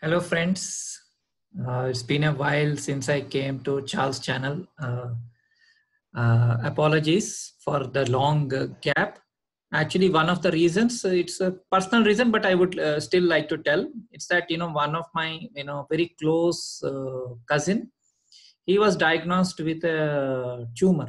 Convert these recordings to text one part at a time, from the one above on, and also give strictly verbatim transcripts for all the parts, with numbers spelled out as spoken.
Hello, friends. Uh, it's been a while since I came to Charles' channel. Uh, uh, apologies for the long uh, gap. Actually, one of the reasons, uh, it's a personal reason, but I would uh, still like to tell. It's that, you know, one of my, you know, very close uh, cousin, he was diagnosed with a tumor.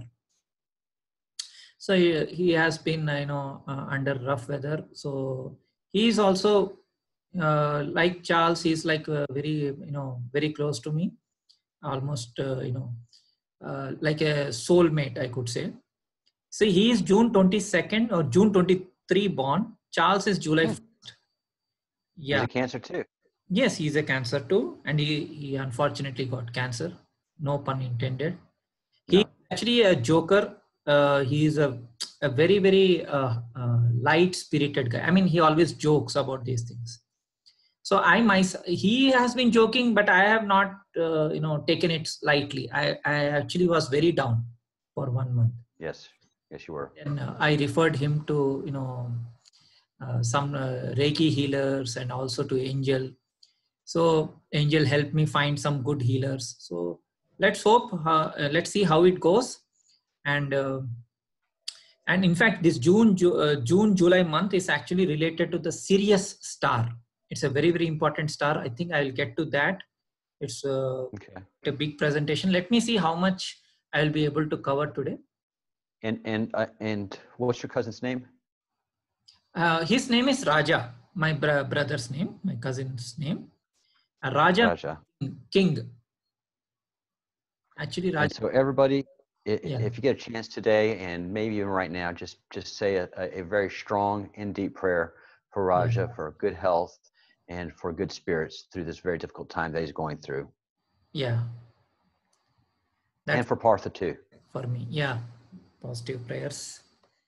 So he, he has been, you know, uh, under rough weather. So he is also uh, like Charles. He's like uh, very, you know, very close to me, almost, uh, you know, uh, like a soulmate, I could say. See, he is June twenty-second or June twenty-third born. Charles is July first. Yeah. He's a cancer too. Yes, he's a cancer too. And he, he unfortunately got cancer. No pun intended. He's No. actually a joker. Uh, he is a, a very, very uh, uh, light-spirited guy. I mean, he always jokes about these things. So I myself, he has been joking, but I have not, uh, you know, taken it lightly. I, I actually was very down for one month. Yes, yes, you were. And uh, I referred him to, you know, uh, some uh, Reiki healers and also to Angel. So Angel helped me find some good healers. So let's hope, uh, let's see how it goes. And uh, and in fact, this June, Ju uh, June, July month is actually related to the Sirius star. It's a very, very important star. I think I'll get to that. It's uh, Okay. a big presentation. Let me see how much I'll be able to cover today. And and uh, and what's your cousin's name? Uh, his name is Raja, my br brother's name, my cousin's name. Uh, Raja, Raja. King. Actually, Raja. And so everybody, if, Yeah. if you get a chance today, and maybe even right now, just just say a, a very strong and deep prayer for Raja, Yeah. for good health and for good spirits through this very difficult time that he's going through. Yeah. That's and for Partha too. For me, yeah. Positive prayers.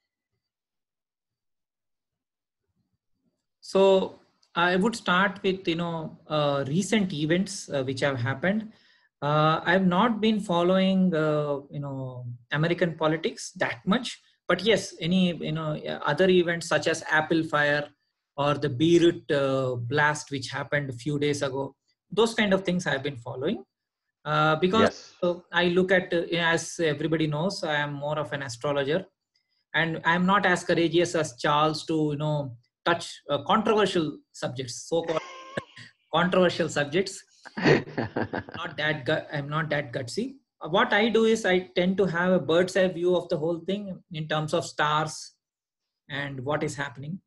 So I would start with, you know, uh, recent events uh, which have happened. Uh, I've not been following, uh, you know, American politics that much, but yes, any, you know, other events such as Apple Fire or the Beirut uh, blast, which happened a few days ago, those kind of things I've been following. Uh, because Yes. uh, I look at, uh, as everybody knows, I am more of an astrologer, and I'm not as courageous as Charles to, you know, touch uh, controversial subjects, so-called controversial subjects. not that gu I'm not that gutsy. Uh, What I do is I tend to have a bird's eye view of the whole thing in terms of stars and what is happening.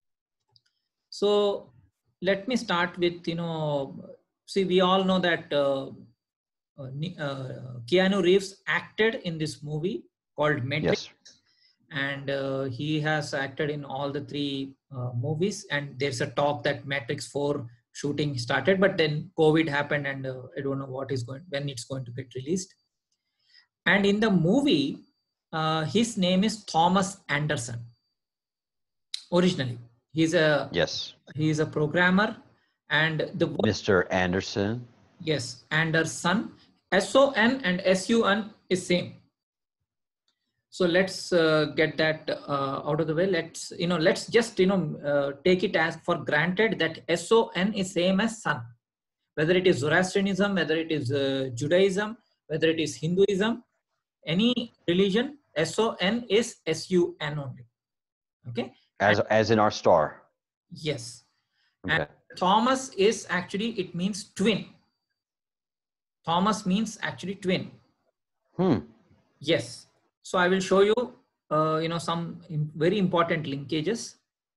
So let me start with, you know, see, we all know that uh, uh, Ni- uh, Keanu Reeves acted in this movie called Matrix. Yes. And uh, he has acted in all the three uh, movies, and there's a talk that Matrix four shooting started, but then COVID happened, and uh, I don't know what is going when it's going to get released. And in the movie, uh, his name is Thomas Anderson. Originally, he's a Yes. he is a programmer, and the Mister Anderson. Yes, Anderson. S O N and S U N is same. So let's uh, get that uh, out of the way. Let's, you know, let's just, you know, uh, take it as for granted that S O N is same as sun. Whether it is Zoroastrianism, whether it is uh, Judaism, whether it is Hinduism, any religion, S O N is S U N only. Okay. As, And, as in our star. yes. Okay. And Thomas is actually, it means twin. Thomas means actually twin. Hmm. Yes. So I will show you, uh, you know, some very important linkages.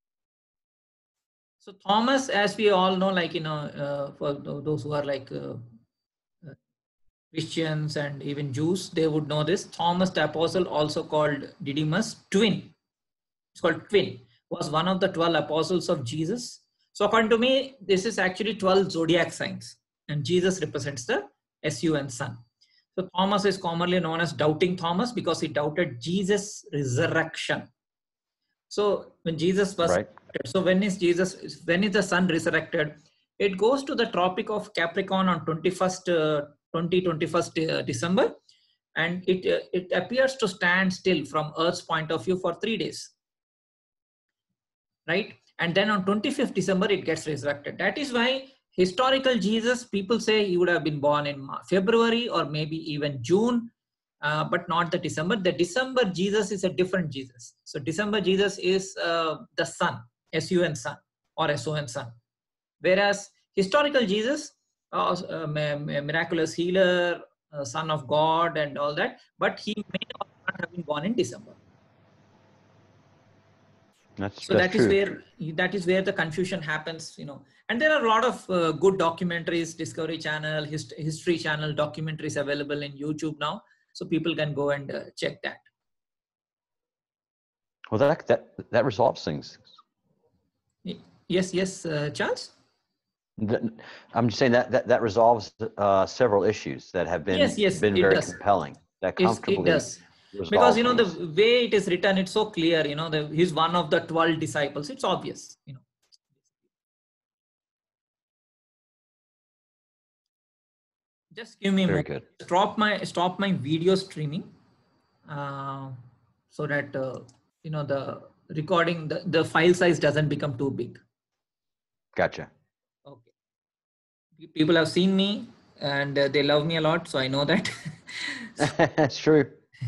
So Thomas, as we all know, like, you know, uh, for those who are like uh, uh, Christians and even Jews, they would know this. Thomas the Apostle, also called Didymus, twin. It's called twin. Was one of the twelve apostles of Jesus. So according to me, this is actually twelve zodiac signs, and Jesus represents the S U N sun. So Thomas is commonly known as Doubting Thomas because he doubted Jesus' resurrection. So when Jesus was, Right. so when is Jesus, when is the sun resurrected? It goes to the Tropic of Capricorn on twenty-first, uh, twenty, twenty-first uh, December. And it, uh, it appears to stand still from Earth's point of view for three days. Right? And then on twenty-fifth December, it gets resurrected. That is why historical Jesus, people say he would have been born in February or maybe even June, uh, but not the December. The December Jesus is a different Jesus. So December Jesus is uh, the Son, S U N Son or S O N Son. Whereas historical Jesus, uh, uh, miraculous healer, uh, Son of God and all that, but he may not have been born in December. That's, so that's that is true. where that is where the confusion happens, you know. And there are a lot of uh, good documentaries, Discovery Channel, Hist History Channel documentaries available in YouTube now, so people can go and uh, check that. Well, that that that resolves things. Yes, yes, uh, Charles. I'm just saying that that that resolves uh, several issues that have been yes, yes, been it very does. compelling. That It's, comfortably it does. resolves Because you know things. the way it is written, it's so clear. You know, the, he's one of the twelve disciples. It's obvious. You know. Just give me a Very moment. good. Stop my stop my video streaming, uh, so that uh, you know the recording, the, the file size doesn't become too big. Gotcha. Okay. People have seen me and uh, they love me a lot, so I know that. That's true.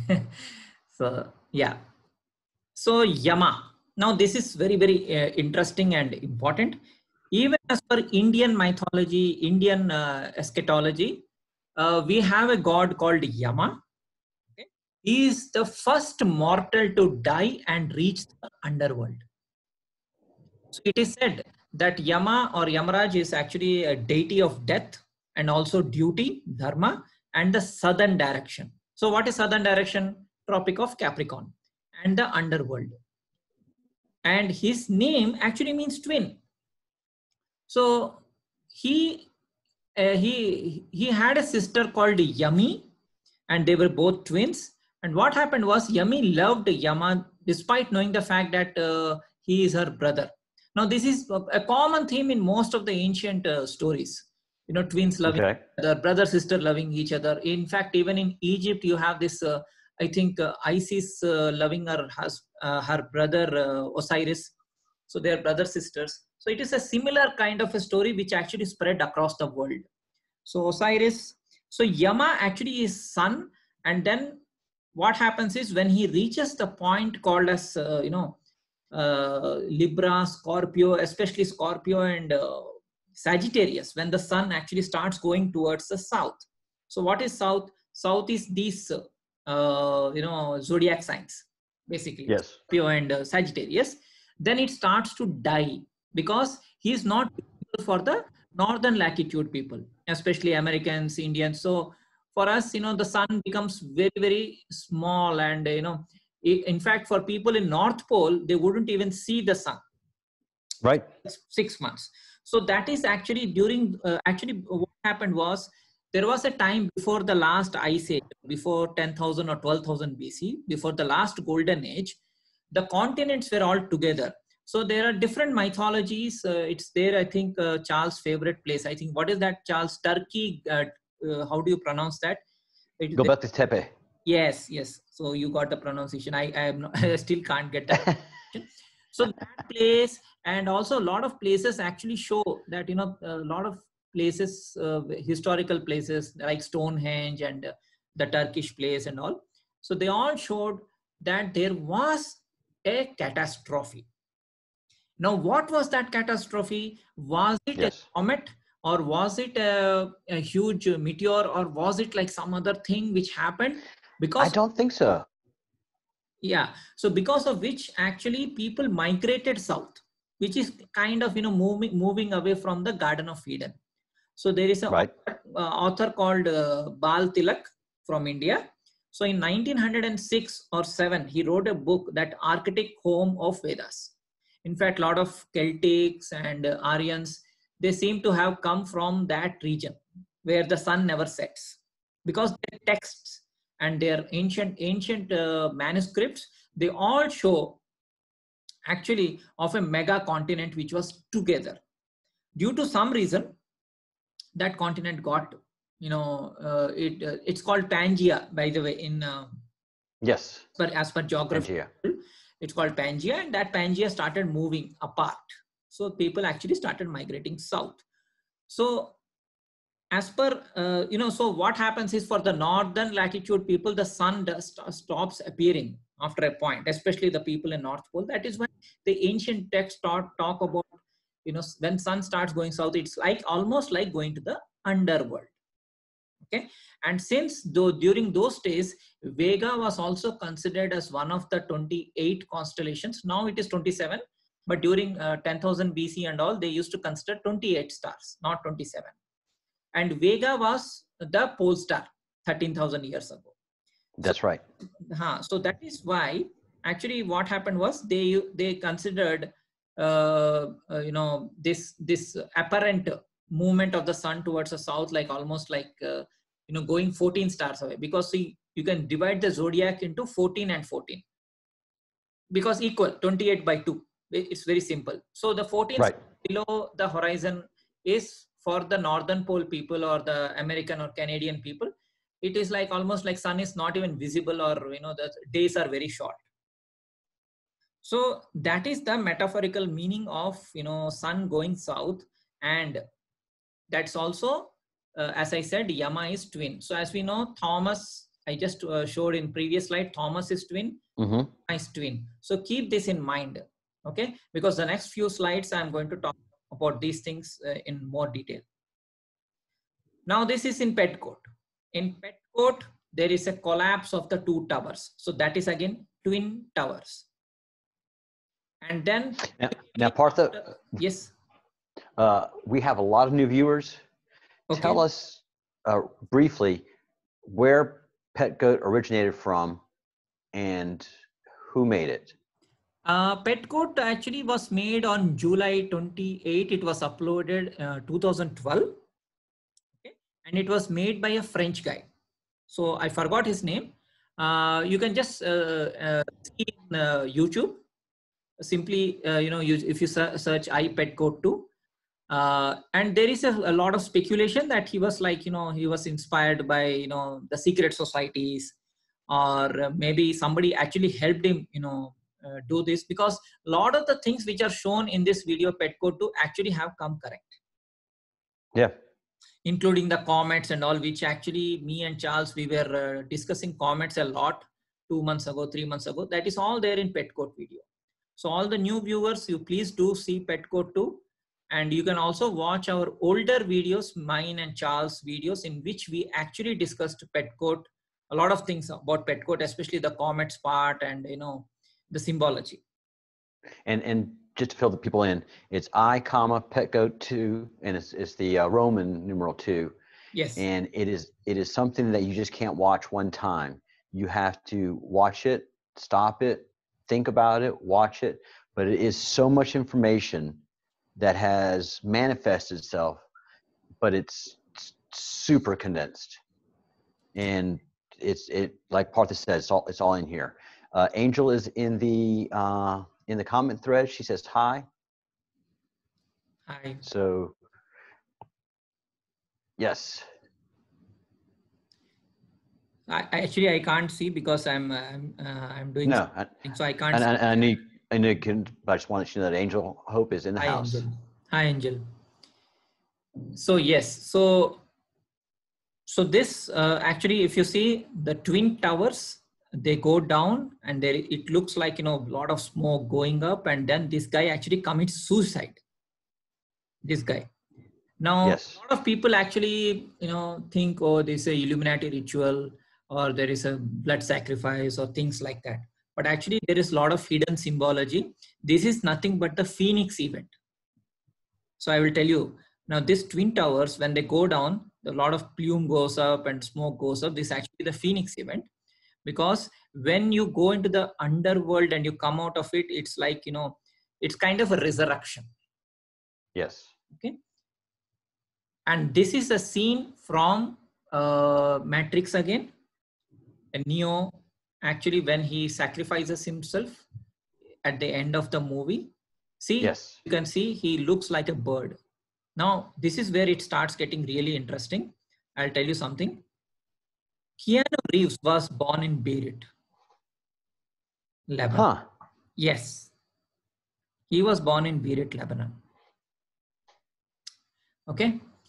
So yeah. So Yama. Now this is very very uh, interesting and important. Even as per Indian mythology, Indian uh, eschatology, uh, we have a god called Yama. Okay? He is the first mortal to die and reach the underworld. So it is said that Yama or Yamaraj is actually a deity of death and also duty, dharma, and the southern direction. So what is southern direction? Tropic of Capricorn and the underworld. And his name actually means twin. So he uh, he he had a sister called Yami, and they were both twins. And what happened was Yami loved Yama despite knowing the fact that uh, he is her brother. Now this is a common theme in most of the ancient uh, stories. You know, twins loving Okay. each other, brother sister loving each other. In fact, even in Egypt, you have this. Uh, I think uh, Isis uh, loving her hus uh, her brother uh, Osiris. So they are brother sisters. So it is a similar kind of a story which actually spread across the world. So Osiris, so Yama actually is sun, and then what happens is when he reaches the point called as uh, you know uh, Libra, Scorpio, especially Scorpio and uh, Sagittarius, when the sun actually starts going towards the south. So what is south? South is these uh, you know zodiac signs, basically. Yes. Scorpio and uh, Sagittarius. Then it starts to die because he is not for the northern latitude people, especially Americans, Indians. So for us, you know, the sun becomes very, very small. And, you know, in fact, for people in North Pole, they wouldn't even see the sun. Right. Six months. So that is actually during, uh, actually what happened was, there was a time before the last ice age, before ten thousand or twelve thousand B C, before the last golden age, the continents were all together. So there are different mythologies. Uh, it's there, I think, uh, Charles' favorite place. I think, what is that, Charles? Turkey. Uh, uh, how do you pronounce that? It, Göbekli Tepe. Yes, yes. So you got the pronunciation. I, I am not, I still can't get that. So that place, and also a lot of places actually show that, you know, a lot of places, uh, historical places like Stonehenge and uh, the Turkish place and all. So they all showed that there was a catastrophe. Now, what was that catastrophe? Was it Yes. a comet, or was it a, a huge meteor, or was it like some other thing which happened? Because I don't think so. Yeah. So because of which actually people migrated south, which is kind of, you know, moving, moving away from the Garden of Eden. So there is an Right. author, uh, author called uh, Bal Tilak from India. So in nineteen oh six or seven, he wrote a book, that Arctic Home of Vedas. In fact, a lot of Celtics and uh, Aryans, they seem to have come from that region where the sun never sets, because their texts and their ancient ancient uh, manuscripts, they all show actually of a mega continent which was together. Due to some reason, that continent got, you know, uh, it uh, it's called Pangea, by the way, in uh, Yes. but as per geography, Pangea. It's called Pangea, and that Pangea started moving apart. So people actually started migrating south. So as per, uh, you know, so what happens is for the northern latitude people, the sun does st- stops appearing after a point, especially the people in North Pole. That is why the ancient texts talk, talk about, you know, when sun starts going south, it's like almost like going to the underworld. Okay. And since though during those days, Vega was also considered as one of the twenty-eight constellations. Now it is twenty-seven, but during uh, ten thousand B C and all, they used to consider twenty-eight stars, not twenty-seven. And Vega was the pole star thirteen thousand years ago. That's so, right. Huh, so that is why actually what happened was they they considered uh, uh, you know this this apparent movement of the sun towards the south like almost like uh, you know going fourteen stars away, because see, you can divide the zodiac into fourteen and fourteen because equal twenty-eight by two. It's very simple. So the fourteen Right. below the horizon is for the northern pole people or the American or Canadian people. It is like almost like sun is not even visible, or you know the days are very short. So that is the metaphorical meaning of you know sun going south. And that's also uh, as I said, Yama is twin. So as we know, Thomas, I just uh, showed in previous slide, Thomas is twin, Mm-hmm. is twin. So keep this in mind, okay? Because the next few slides I'm going to talk about these things uh, in more detail. Now this is in Petcoat. In Petcoat, there is a collapse of the two towers. So that is again twin towers. And then Now, now Partha, yes, uh, we have a lot of new viewers. okay. Tell us uh, briefly where Petcoat originated from and who made it. Uh, Petcoat actually was made on July twenty-eighth. It was uploaded uh, two thousand twelve. Okay? And it was made by a French guy. So I forgot his name. Uh, you can just uh, uh, see in uh, YouTube. Simply, uh, you know, you, if you search I Petcoat two. Uh, and there is a, a lot of speculation that he was like, you know, he was inspired by, you know, the secret societies, or maybe somebody actually helped him, you know, uh, do this, because a lot of the things which are shown in this video Petcoat two actually have come correct. Yeah. Including the comets and all, which actually me and Charles, we were uh, discussing comets a lot two months ago, three months ago. That is all there in Petcoat video. So all the new viewers, you please do see Petcoat two. And you can also watch our older videos, mine and Charles videos, in which we actually discussed Petcoat, a lot of things about Petcoat, especially the comets part and, you know, the symbology. And and just to fill the people in, it's I comma Petcoat two, and it's it's the uh, Roman numeral two. Yes. And it is it is something that you just can't watch one time. You have to watch it, stop it, think about it, watch it. But it is so much information that has manifested itself, but it's super condensed. And it's it like Partha said, it's all it's all in here. Uh, Angel is in the uh, in the comment thread. She says hi. Hi. So yes. I, actually, I can't see because I'm I'm, uh, I'm doing no, something, so I can't. And, see. and, and I knew I knew can, but I just wanted you to know that Angel Hope is in the Hi, house. Angel. Hi, Angel. So yes, so so this uh, actually, if you see the twin towers, they go down, and there it looks like, you know, a lot of smoke going up, and then this guy actually commits suicide. This guy. Now, Yes. a lot of people actually, you know, think, oh, there's a Illuminati ritual, or there is a blood sacrifice, or things like that. But actually, there is a lot of hidden symbology. This is nothing but the Phoenix event. So I will tell you, now these twin towers, when they go down, a lot of plume goes up and smoke goes up. This is actually the Phoenix event, because when you go into the underworld and you come out of it, it's like, you know, it's kind of a resurrection. Yes. Okay. And this is a scene from uh, Matrix again. And Neo, actually, when he sacrifices himself at the end of the movie, see, yes. You can see he looks like a bird. Now, this is where it starts getting really interesting. I'll tell you something. Keanu Reeves was born in Beirut, Lebanon. Huh. Yes. He was born in Beirut, Lebanon. Okay.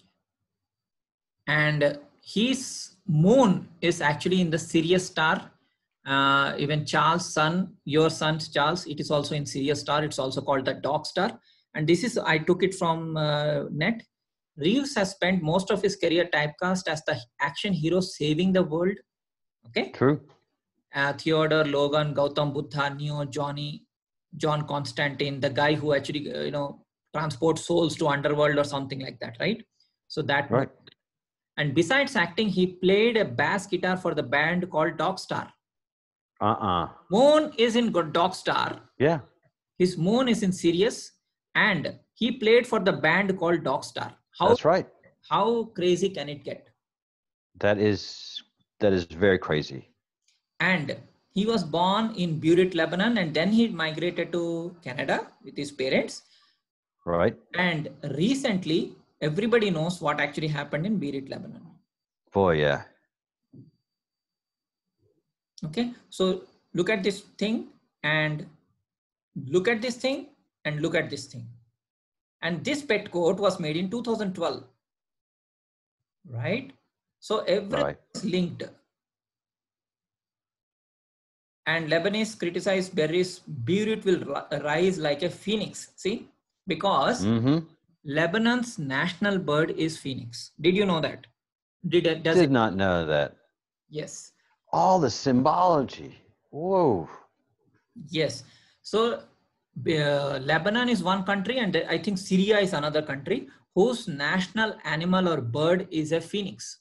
and his moon is actually in the Sirius star. Uh, even Charles' son, your son Charles, it is also in Sirius star. It's also called the Dog star. And this is, I took it from uh, net. Reeves has spent most of his career typecast as the action hero saving the world. Okay. True. Uh, Theodore, Logan, Gautam Buddha, Neo, Johnny, John Constantine, the guy who actually, uh, you know, transports souls to underworld or something like that, right? So that. Right. And besides acting, he played a bass guitar for the band called Dogstar. Uh-uh. Moon is in Dogstar. Yeah. His moon is in Sirius, and he played for the band called Dogstar. How, That's right. How crazy can it get? That is that is very crazy. And he was born in Beirut, Lebanon, and then he migrated to Canada with his parents. Right. And recently, everybody knows what actually happened in Beirut, Lebanon. Boy, yeah. Okay, so look at this thing and look at this thing and look at this thing. And this pet coat was made in two thousand twelve, right? So everything Right. is linked. And Lebanese criticized Beirut, Beirut will rise like a phoenix. See, because Mm-hmm. Lebanon's national bird is phoenix. Did you know that? Did it? Does Did it? not know that. Yes. All the symbology. Whoa. Yes. So uh, Lebanon is one country, and I think Syria is another country whose national animal or bird is a phoenix.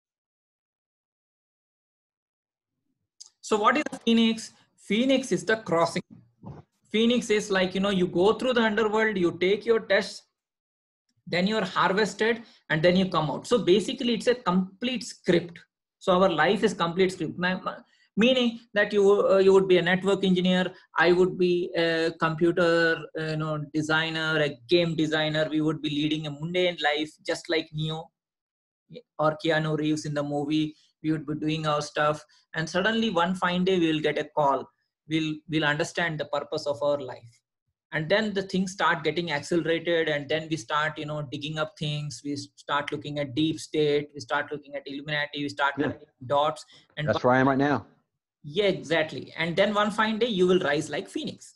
So what is a phoenix? Phoenix is the crossing. Phoenix is like, you know, you go through the underworld, you take your tests, then you're harvested, and then you come out. So basically it's a complete script. So our life is complete script. Meaning that you uh, you would be a network engineer, I would be a computer uh, you know designer, a game designer. We would be leading a mundane life just like Neo or Keanu Reeves in the movie. We would be doing our stuff, and suddenly one fine day we will get a call. We'll we'll understand the purpose of our life, and then the things start getting accelerated, and then we start you know digging up things. We start looking at deep state. We start looking at Illuminati. We start Yeah. connecting dots, and That's where I am right now. yeah, exactly. And then one fine day you will rise like phoenix.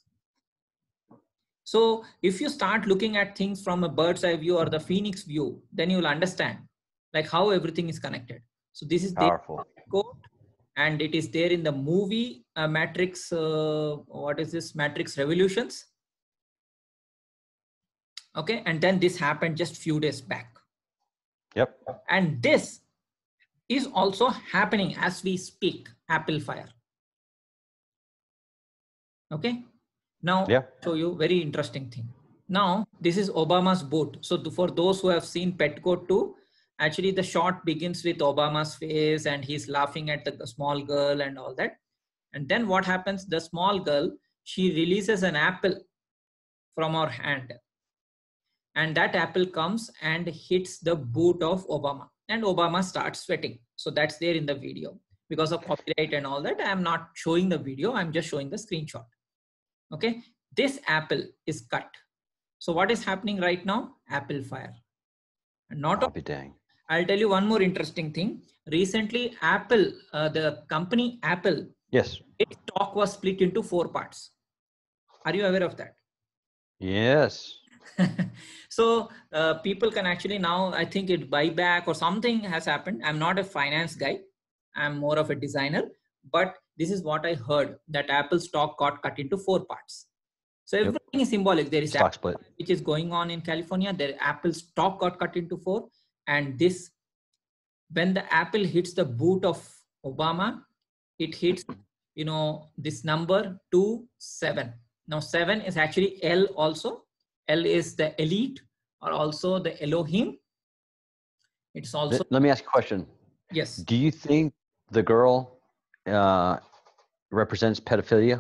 So if you start looking at things from a bird's eye view or the phoenix view, then you will understand like how everything is connected. So this is Powerful. quote, and it is there in the movie uh, Matrix. Uh, what is this? Matrix Revolutions. Okay, and then this happened just few days back. Yep. And this is also happening as we speak. Apple Fire. Okay. Now, yeah. show you very interesting thing. Now, this is Obama's boat. So for those who have seen Petcoat two, actually the shot begins with Obama's face and he's laughing at the small girl and all that. And then what happens? The small girl, she releases an apple from her hand. And that apple comes and hits the boot of Obama. And Obama starts sweating. So that's there in the video. Because of copyright and all that, I'm not showing the video. I'm just showing the screenshot. Okay, this apple is cut. So what is happening right now? Apple Fire. And not I'll be dang. I'll tell you one more interesting thing. Recently, Apple, uh, the company Apple, yes, its stock was split into four parts. Are you aware of that? Yes. So uh, people can actually now, I think it buyback or something has happened. I'm not a finance guy. I'm more of a designer, but this is what I heard, that Apple stock got cut into four parts. So everything yep. is symbolic. There is stock Apple, split, which is going on in California. There Apple stock got cut into four. And this, when the Apple hits the boot of Obama, it hits, you know, this number two, seven. Now seven is actually L also. L is the elite or also the Elohim. It's also. Let me ask you a question. Yes. Do you think the girl uh, represents pedophilia?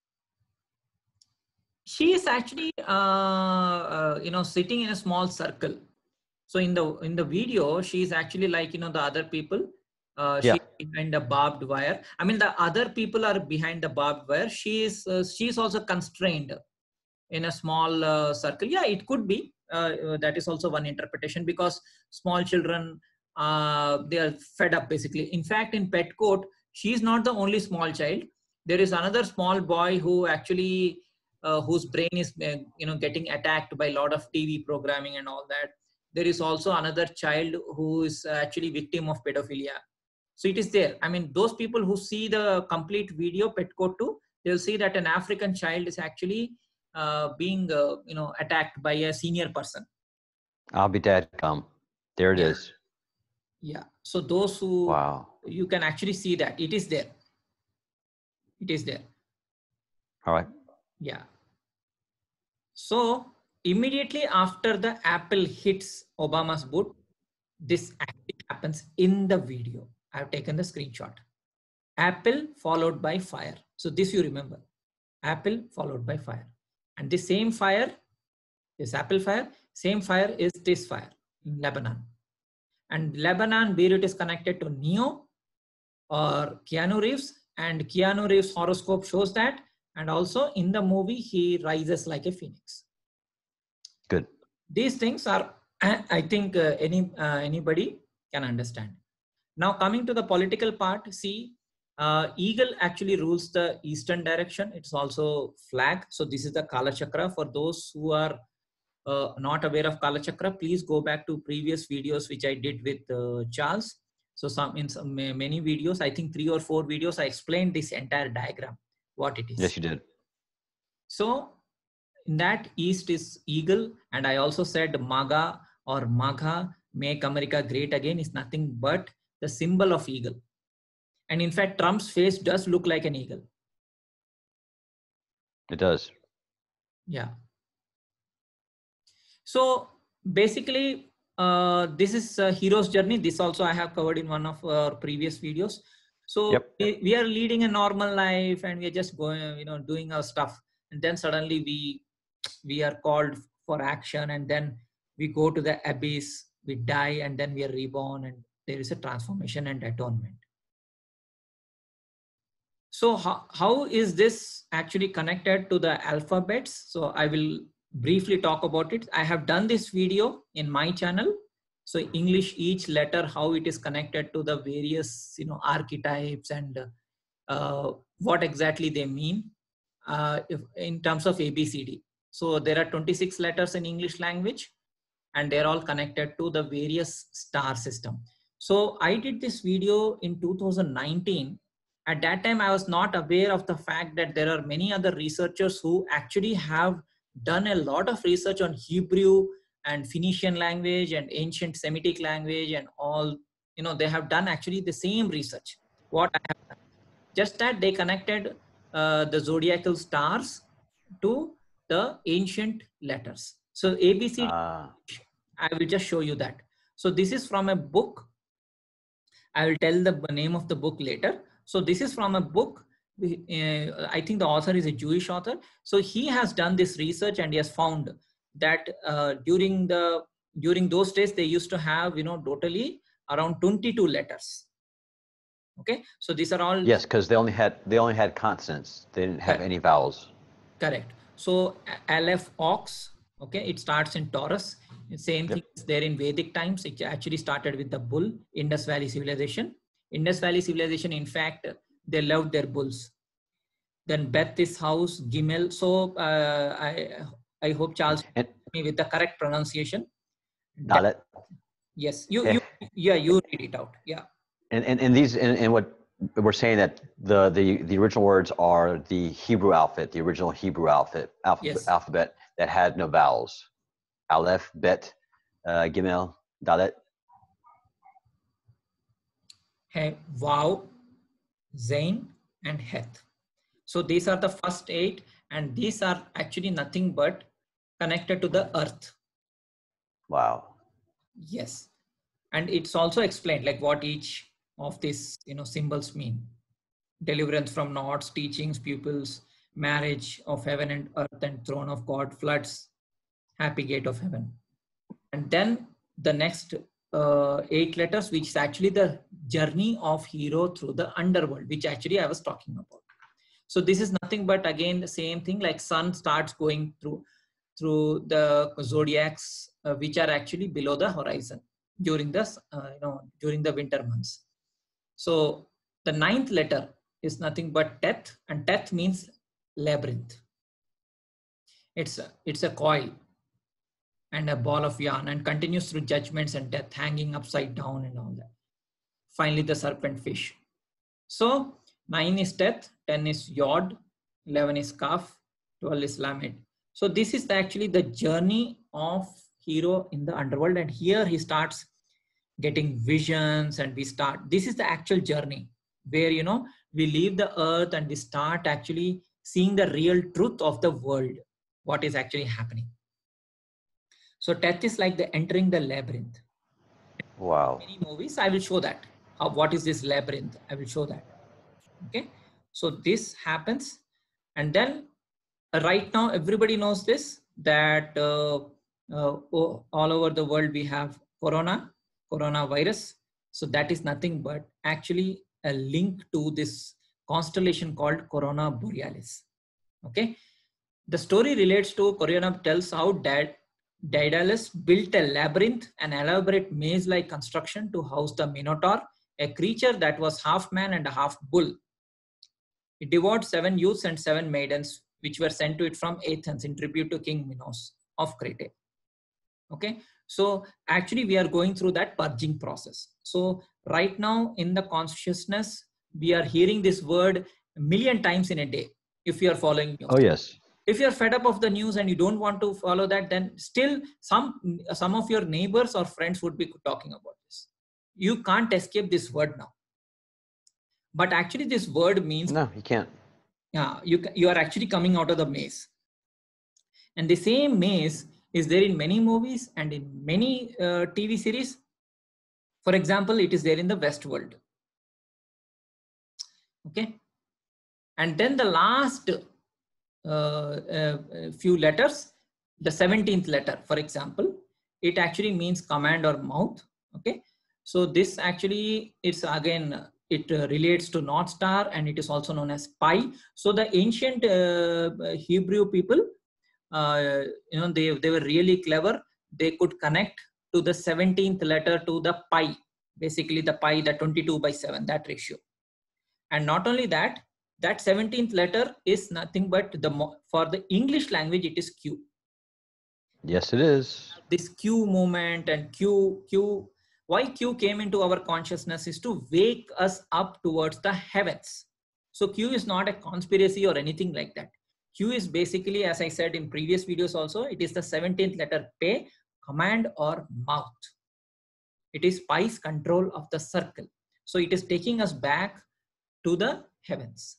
She is actually, uh, uh, you know, sitting in a small circle. So in the in the video, she is actually like, you know, the other people. Uh, yeah. She's behind the barbed wire. I mean, the other people are behind the barbed wire. She is uh, she is also constrained in a small uh, circle. Yeah, it could be. Uh, that is also one interpretation, because small children uh, they are fed up basically. In fact, in Petcoat, she's not the only small child. There is another small boy who actually, uh, whose brain is, uh, you know, getting attacked by a lot of T V programming and all that. There is also another child who is actually victim of pedophilia. So it is there. I mean, those people who see the complete video, Petcoat two, they'll see that an African child is actually uh, being, uh, you know, attacked by a senior person. I'll be dead. Come. There it Yeah. is. Yeah. So those who, Wow. you can actually see that it is there. It is there. All right. Yeah. So immediately after the apple hits Obama's boot, this actually happens in the video. I've taken the screenshot. Apple followed by fire. So this you remember. Apple followed by fire. And the same fire is apple fire. Same fire is this fire in Lebanon. And Lebanon, Beirut is connected to Neo or Keanu Reeves. And Keanu Reeves' horoscope shows that. And also in the movie, he rises like a phoenix. Good. These things are, I think, uh, any uh, anybody can understand. Now coming to the political part, see, uh, eagle actually rules the eastern direction. It's also flag. So this is the Kala Chakra. For those who are uh, not aware of Kala Chakra, please go back to previous videos which I did with uh, Charles. So some in some, many videos, I think three or four videos, I explained this entire diagram, what it is. Yes, you did. So in that east is eagle, and I also said MAGA or MAGA, Make America Great Again, is nothing but the symbol of eagle. And in fact, Trump's face does look like an eagle. It does. Yeah. So basically, uh, this is a hero's journey. This also I have covered in one of our previous videos. So Yep. we, we are leading a normal life and we are just going, you know, doing our stuff. And then suddenly we, we are called for action, and then we go to the abyss, we die, and then we are reborn, and there is a transformation and atonement. So how, how is this actually connected to the alphabets? So I will briefly talk about it. I have done this video in my channel. So English, each letter, how it is connected to the various, you know, archetypes and uh, what exactly they mean uh, if, in terms of A B C D. So there are twenty-six letters in English language, and they're all connected to the various star system. So I did this video in two thousand nineteen. At that time, I was not aware of the fact that there are many other researchers who actually have done a lot of research on Hebrew and Phoenician language and ancient Semitic language and all, you know, they have done actually the same research. What I have done, just that they connected uh, the zodiacal stars to the ancient letters. So A B C D, Uh, I will just show you that. So this is from a book. I will tell the name of the book later. So this is from a book. Uh, I think the author is a Jewish author. So he has done this research and he has found that uh, during the during those days they used to have, you know, totally around twenty-two letters. Okay, so these are all, yes, because they only had they only had consonants. They didn't have correct. any vowels. Correct. So Aleph Ox, okay, it starts in Taurus. Same Yep. thing is there in Vedic times. It actually started with the bull, Indus Valley civilization. Indus Valley civilization, in fact, they loved their bulls. Then Beth is house, Gimel. So uh, I I hope Charles And me with the correct pronunciation. Dalet. Yes, you you yeah you read it out. Yeah. And and, and these and, and what we're saying that the, the the original words are the Hebrew alphabet, the original Hebrew alphabet alphabet, Yes. alphabet that had no vowels. Aleph, Bet, uh, Gimel, Dalet. Hey, Vav, Zain, and Heth. So these are the first eight, and these are actually nothing but connected to the earth. Wow. Yes. And it's also explained like what each of these, you know, symbols mean. Deliverance from knots, teachings, pupils, marriage of heaven and earth and throne of God, floods, happy gate of heaven. And then the next uh, eight letters, which is actually the journey of hero through the underworld, which actually I was talking about. So this is nothing but again the same thing, like sun starts going through through the zodiacs, uh, which are actually below the horizon. during the uh, you know during the winter months. So the ninth letter is nothing but Teth, and Teth means labyrinth. It's a, it's a coil and a ball of yarn, and continues through judgments and death, hanging upside down and all that. Finally, the serpent fish. So nine is Teth, ten is Yod, eleven is Kaf, twelve is Lamed. So this is the, actually the journey of hero in the underworld, and here he starts getting visions, and we start, this is the actual journey where, you know, we leave the earth and we start actually seeing the real truth of the world, what is actually happening. So Teth is like the entering the labyrinth. Wow. Many movies, I will show that. How, what is this labyrinth? I will show that. Okay. So this happens, and then uh, right now everybody knows this, that uh, uh, all over the world we have corona, coronavirus. So that is nothing but actually a link to this constellation called Corona Borealis. Okay. The story relates to Corona, tells how Dad, Daedalus built a labyrinth, an elaborate maze-like construction to house the Minotaur, a creature that was half man and half bull. It devoured seven youths and seven maidens, which were sent to it from Athens in tribute to King Minos of Crete. Okay, so actually we are going through that purging process. So right now in the consciousness, we are hearing this word a million times in a day. If you are following news. Oh yes. If you're fed up of the news and you don't want to follow that, then still some some of your neighbors or friends would be talking about this. You can't escape this word now. But actually this word means, no, you can't. Yeah, you you are actually coming out of the maze. And the same maze is there in many movies and in many uh, T V series. For example, it is there in the Westworld. Okay. And then the last uh, uh, few letters, the seventeenth letter, for example, it actually means command or mouth. Okay. So this actually, it's again, it uh, relates to North Star, and it is also known as pi. So the ancient uh, Hebrew people, uh, you know, they, they were really clever. They could connect to the seventeenth letter to the pi, basically the pi, the twenty-two by seven, that ratio. And not only that, that seventeenth letter is nothing but the, for the English language, it is Q. Yes, it is. This Q movement and Q, Q, why Q came into our consciousness is to wake us up towards the heavens. So Q is not a conspiracy or anything like that. Q is basically, as I said in previous videos also, it is the seventeenth letter Pe, command or mouth. It is Pi's control of the circle. So it is taking us back to the heavens.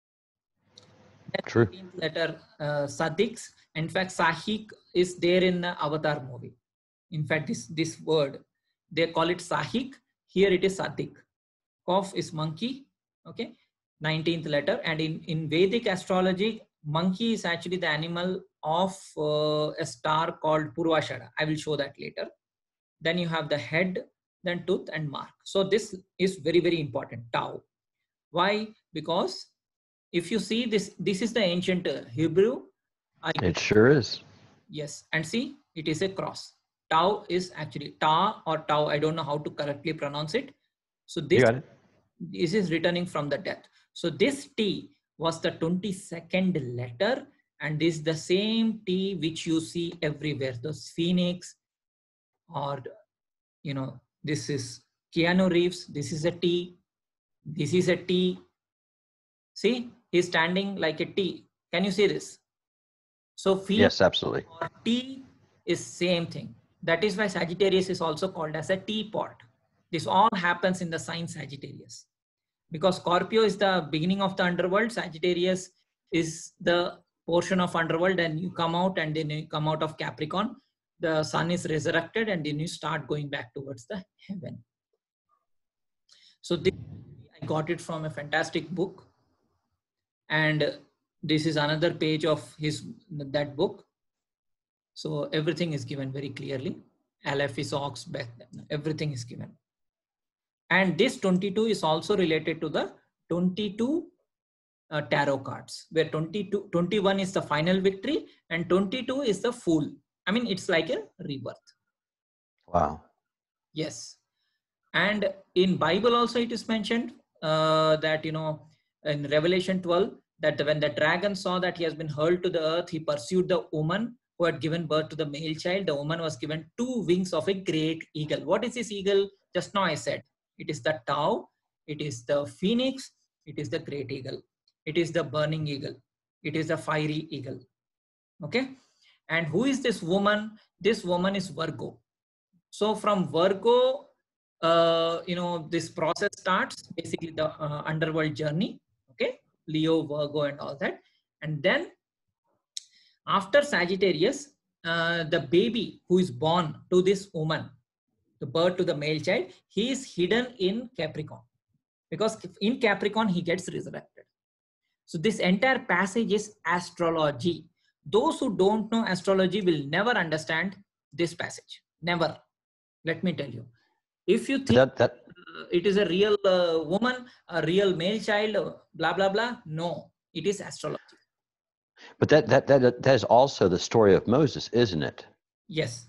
True. Letter uh, Sadiq. In fact, Sahik is there in the Avatar movie. In fact, this, this word, they call it Sahik. Here it is Sadiq. Kof is monkey. Okay. nineteenth letter. And in, in Vedic astrology, monkey is actually the animal of uh, a star called Purvashara. I will show that later. Then you have the head, then tooth and mark. So this is very, very important. Tau. Why? Because if you see this, this is the ancient uh, Hebrew. I, it sure is. Yes. And see, it is a cross. Tau is actually Ta or Tau. I don't know how to correctly pronounce it. So this, you got it. This is returning from the death. So this T was the twenty-second letter. And this is the same T which you see everywhere. Those Phoenix, or, you know, this is Keanu Reeves. This is a T. This is a T. See, he's standing like a T. Can you see this? So Phoenix, yes, absolutely. or T is same thing. That is why Sagittarius is also called as a teapot. This all happens in the sign Sagittarius. Because Scorpio is the beginning of the underworld. Sagittarius is the portion of underworld, and you come out, and then you come out of Capricorn. The sun is resurrected, and then you start going back towards the heaven. So this, I got it from a fantastic book. And this is another page of his, that book. So everything is given very clearly. Aleph is ox, Beth, everything is given. And this twenty-two is also related to the twenty-two uh, tarot cards, where twenty-two, twenty-one is the final victory and twenty-two is the fool. I mean, it's like a rebirth. Wow. Yes. And in Bible also it is mentioned uh, that, you know, in Revelation twelve, that when the dragon saw that he has been hurled to the earth, he pursued the woman who had given birth to the male child. The woman was given two wings of a great eagle. What is this eagle? Just now I said, it is the Tau, it is the phoenix, it is the great eagle, it is the burning eagle, it is the fiery eagle. Okay. And who is this woman? This woman is Virgo. So from Virgo, uh, you know, this process starts, basically the uh, underworld journey. Okay. Leo, Virgo and all that. And then after Sagittarius, uh, the baby who is born to this woman, the birth to the male child, he is hidden in Capricorn, because in Capricorn he gets resurrected. So this entire passage is astrology. Those who don't know astrology will never understand this passage. Never. Let me tell you. If you think that, that uh, it is a real uh, woman, a real male child, uh, blah, blah, blah. No, it is astrology. but that that that that is also the story of Moses, isn't it? Yes.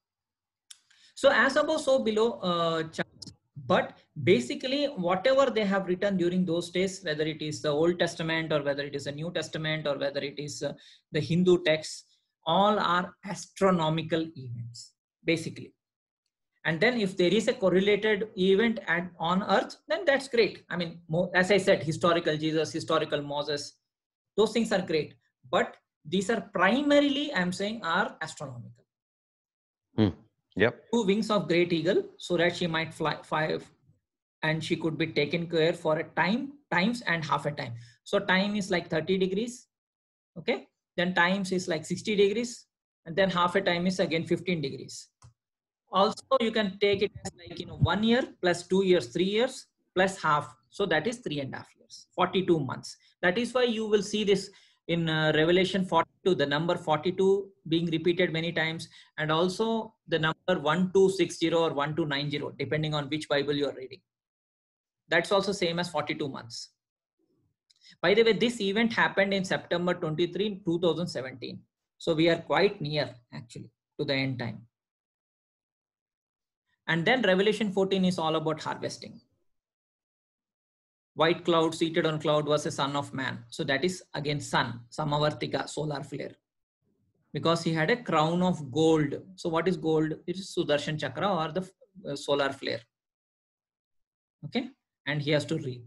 So as above, so below, uh, but basically whatever they have written during those days, whether it is the Old Testament or whether it is a New Testament or whether it is uh, the Hindu texts, all are astronomical events, basically. And then if there is a correlated event at, on earth, then that's great. I mean, as I said, historical Jesus, historical Moses, those things are great. But these are primarily, I'm saying, are astronomical. Hmm. Yep. Two wings of great eagle, so that she might fly five and she could be taken care for a time, times and half a time. So time is like thirty degrees. Okay. Then times is like sixty degrees. And then half a time is again fifteen degrees. Also, you can take it as like, you know, one year plus two years, three years plus half. So that is three and a half years, forty-two months. That is why you will see this in uh, Revelation forty-two, the number forty-two being repeated many times. And also the number one two six zero or one two nine zero, depending on which Bible you are reading. That's also same as forty-two months. By the way, this event happened in September twenty-third, two thousand seventeen. So we are quite near actually to the end time. And then Revelation fourteen is all about harvesting. White cloud seated on cloud was a son of man. So that is again sun, Samavartika, solar flare. Because he had a crown of gold. So what is gold? It is Sudarshan Chakra or the uh, solar flare. Okay. And he has to reap.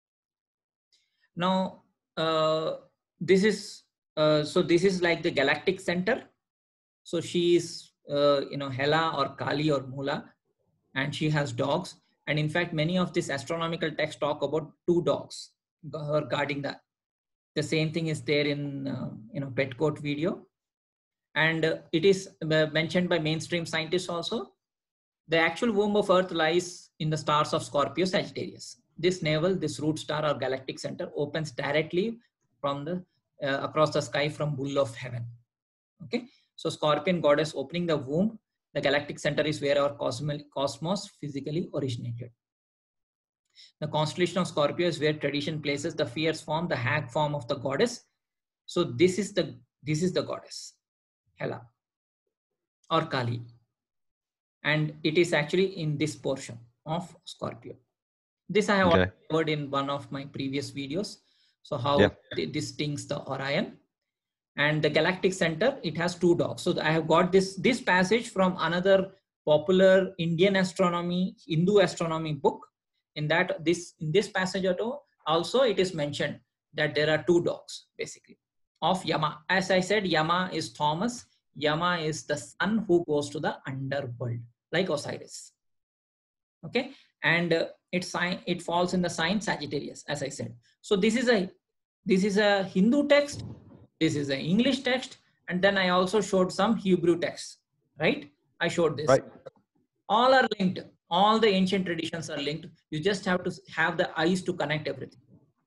Now, uh, this is, uh, so this is like the galactic center. So she is, uh, you know, Hela or Kali or Mula. And she has dogs. And in fact, many of these astronomical texts talk about two dogs, her guarding that. The same thing is there in, uh, you know, Petcoat video. And uh, it is mentioned by mainstream scientists also. The actual womb of Earth lies in the stars of Scorpio, Sagittarius. This navel, this root star or galactic center opens directly from the, uh, across the sky from Bull of Heaven. Okay. So Scorpion goddess opening the womb. The galactic center is where our cosmos physically originated. The constellation of Scorpio is where tradition places the fierce form, the hag form of the goddess. So this is the, this is the goddess, Hela or Kali. And it is actually in this portion of Scorpio. This I have Okay. covered in one of my previous videos. So how Yeah. it distinguishes the Orion. And the galactic center, it has two dogs. So I have got this, this passage from another popular Indian astronomy, Hindu astronomy book. In that, this, in this passage also, it is mentioned that there are two dogs, basically, of Yama. As I said, Yama is Thomas. Yama is the son who goes to the underworld, like Osiris. Okay. And uh, it, sign, it falls in the sign Sagittarius, as I said. So this is a, this is a Hindu text. This is an English text. And then I also showed some Hebrew texts, right? I showed this. Right. All are linked. All the ancient traditions are linked. You just have to have the eyes to connect everything.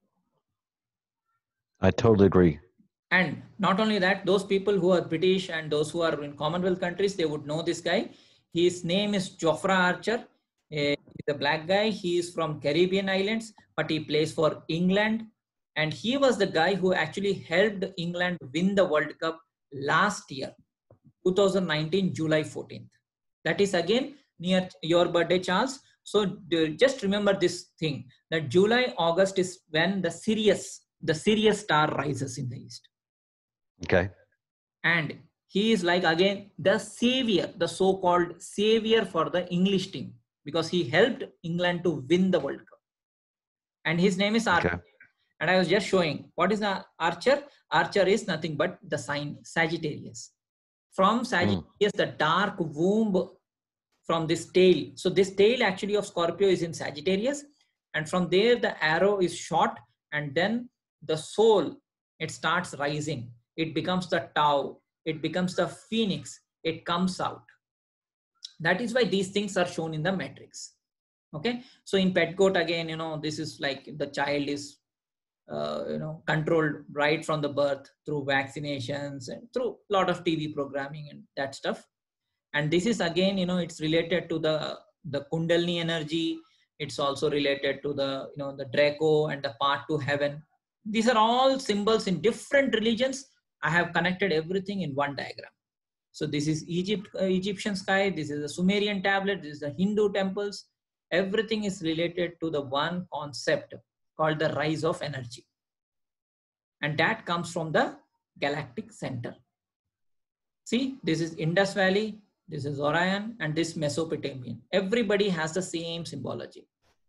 I totally agree. And not only that, those people who are British and those who are in Commonwealth countries, they would know this guy. His name is Jofra Archer. He's a black guy. He is from Caribbean islands, but he plays for England. And he was the guy who actually helped England win the World Cup last year, two thousand nineteen, July fourteenth. That is again near your birthday, Charles. So just remember this thing, that July, August is when the Sirius, the Sirius star rises in the east. Okay. And he is like, again, the savior, the so-called savior for the English team, because he helped England to win the World Cup. And his name is Archer. Okay. And I was just showing, what is the Archer? Archer is nothing but the sign Sagittarius. From Sagittarius, mm. the dark womb from this tail. So this tail actually of Scorpio is in Sagittarius. And from there, the arrow is shot. And then the soul, it starts rising. It becomes the Tau. It becomes the Phoenix. It comes out. That is why these things are shown in the matrix. Okay. So in Petcoat, again, you know, this is like the child is, uh, you know, controlled right from the birth through vaccinations and through a lot of T V programming and that stuff. And this is again, you know, it's related to the, the Kundalini energy. It's also related to the, you know, the Draco and the path to heaven. These are all symbols in different religions. I have connected everything in one diagram. So this is Egypt, uh, Egyptian sky. This is the Sumerian tablet. This is the Hindu temples. Everything is related to the one concept called the rise of energy. And that comes from the galactic center. See, this is Indus Valley. This is Orion, and this Mesopotamian. Everybody has the same symbology.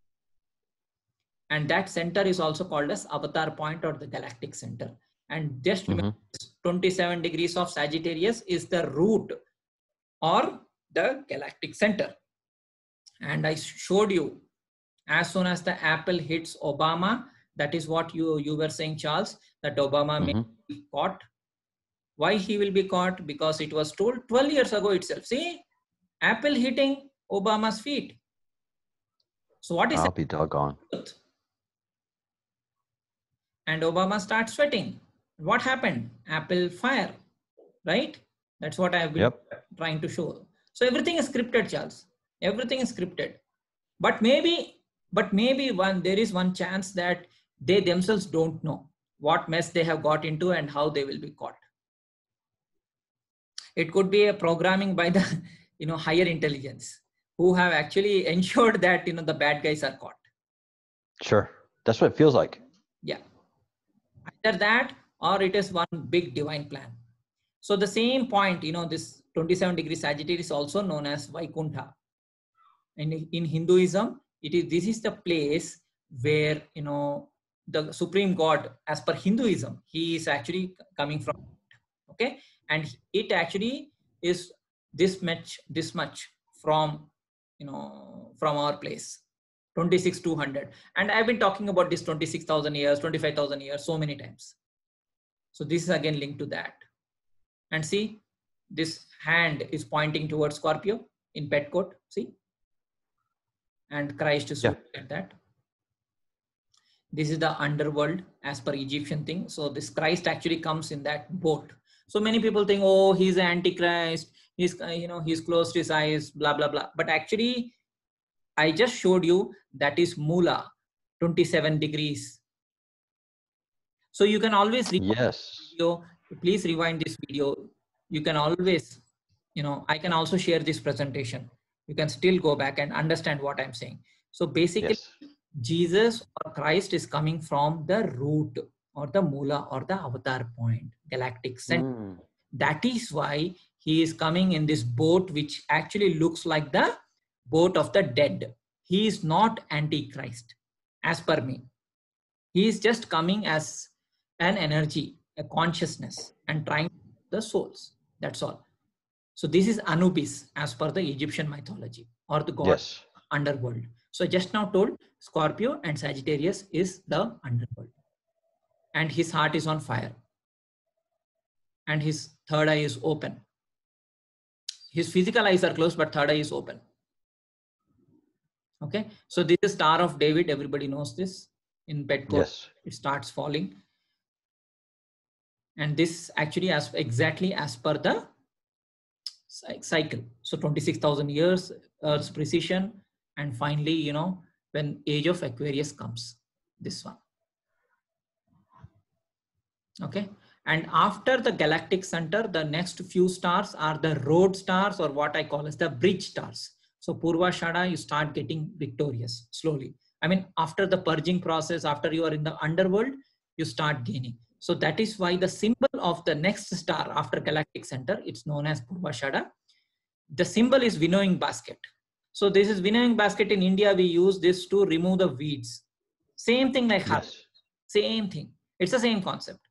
And that center is also called as avatar point or the galactic center. And just remember, mm-hmm. twenty-seven degrees of Sagittarius is the root or the galactic center. And I showed you, as soon as the apple hits Obama, that is what you, you were saying, Charles, that Obama mm-hmm. may be caught. Why he will be caught? Because it was told twelve years ago itself. See, apple hitting Obama's feet. So what is I'll be doggone. And Obama starts sweating. What happened? Apple fire, right? That's what I've been yep. trying to show. So everything is scripted, Charles. Everything is scripted. But maybe, but maybe one there is one chance that they themselves don't know what mess they have got into and how they will be caught. It could be a programming by the, you know, higher intelligence who have actually ensured that, you know, the bad guys are caught. Sure. That's what it feels like. Yeah. Either that or it is one big divine plan. So the same point, you know, this twenty-seven degree Sagittarius is also known as Vaikuntha. And in Hinduism, it is, this is the place where, you know, the supreme God, as per Hinduism, he is actually coming from. Okay. And it actually is this much, this much from, you know, from our place, twenty-six two hundred. And I've been talking about this twenty-six thousand years, twenty-five thousand years, so many times. So this is again linked to that. And see, this hand is pointing towards Scorpio in Petcoat, see? And Christ is yeah. at that. This is the underworld as per Egyptian thing. So this Christ actually comes in that boat. So many people think, oh, he's an antichrist. He's, you know, he's closed his eyes, blah, blah, blah. But actually, I just showed you that is Mula, twenty-seven degrees. So you can always rewind yes. this video. Please rewind this video. You can always, you know, I can also share this presentation. You can still go back and understand what I'm saying. So basically, yes. Jesus or Christ is coming from the root or the Mula or the avatar point, galactic center. Mm. That is why he is coming in this boat, which actually looks like the boat of the dead. He is not Antichrist, as per me. He is just coming as an energy, a consciousness, and trying the souls. That's all. So this is Anubis, as per the Egyptian mythology, or the god yes. underworld. So just now told, Scorpio and Sagittarius is the underworld. And his heart is on fire. And his third eye is open. His physical eyes are closed, but third eye is open. Okay. So this is Star of David. Everybody knows this. In Petcoat, yes. It starts falling. And this actually as exactly as per the cycle. So twenty-six thousand years, Earth's precision. And finally, you know, when age of Aquarius comes, this one. Okay. And after the galactic center, the next few stars are the road stars, or what I call as the bridge stars. So Purvashada, you start getting victorious slowly. I mean, after the purging process, after you are in the underworld, you start gaining. So that is why the symbol of the next star after galactic center, it's known as Purvashada. The symbol is winnowing basket. So this is winnowing basket. In India, we use this to remove the weeds. Same thing like Har. Yes. Same thing. It's the same concept.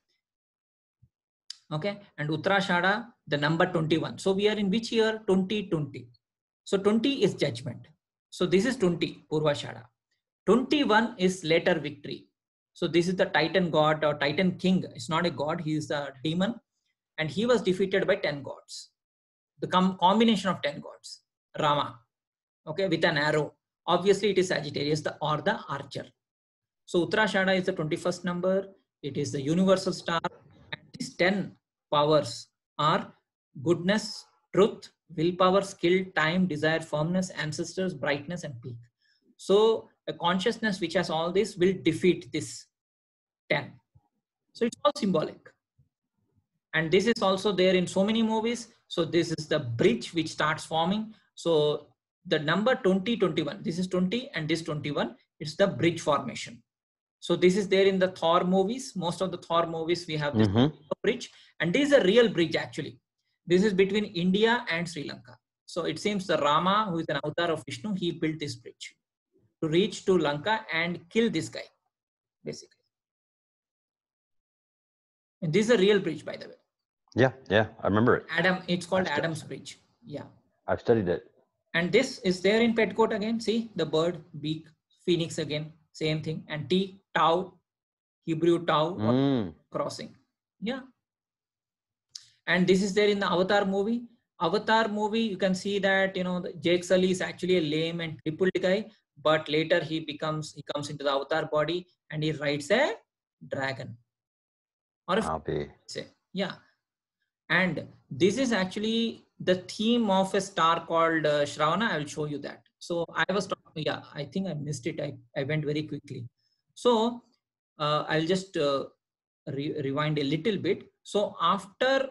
Okay. And Uttarashada, the number twenty-one. So we are in which year? twenty twenty. So twenty is judgment. So this is twenty, Purvashada. twenty-one is later victory. So this is the Titan god or Titan king. It's not a god. He is a demon. And he was defeated by ten gods. The com combination of ten gods. Rama. Okay. With an arrow. Obviously it is Sagittarius the, or the archer. So Uttarashada is the twenty-first number. It is the universal star. And these ten powers are goodness, truth, willpower, skill, time, desire, firmness, ancestors, brightness, and peak. So a consciousness which has all this will defeat this ten. So it's all symbolic. And this is also there in so many movies. So this is the bridge which starts forming. So the number twenty, twenty-one, this is twenty and this twenty-one, it's the bridge formation. So this is there in the Thor movies. Most of the Thor movies, we have this Mm-hmm. bridge. And this is a real bridge actually. This is between India and Sri Lanka. So it seems the Rama, who is an avatar of Vishnu, he built this bridge to reach to Lanka and kill this guy, basically. And this is a real bridge, by the way. Yeah, yeah, I remember it. Adam, it's called I've Adam's Bridge. Yeah. I've studied it. And this is there in Petcoat again. See the bird, beak, phoenix again, same thing. And T, Tau, Hebrew Tau, Mm. crossing. Yeah. And this is there in the Avatar movie. Avatar movie, you can see that, you know, Jake Sully is actually a lame and crippled guy, but later he becomes, he comes into the Avatar body and he rides a dragon. Or a I'll be. say, yeah. And this is actually the theme of a star called uh, Shravana. I will show you that. So I was talking, yeah, I think I missed it. I, I went very quickly. So uh, I'll just uh, re rewind a little bit. So after,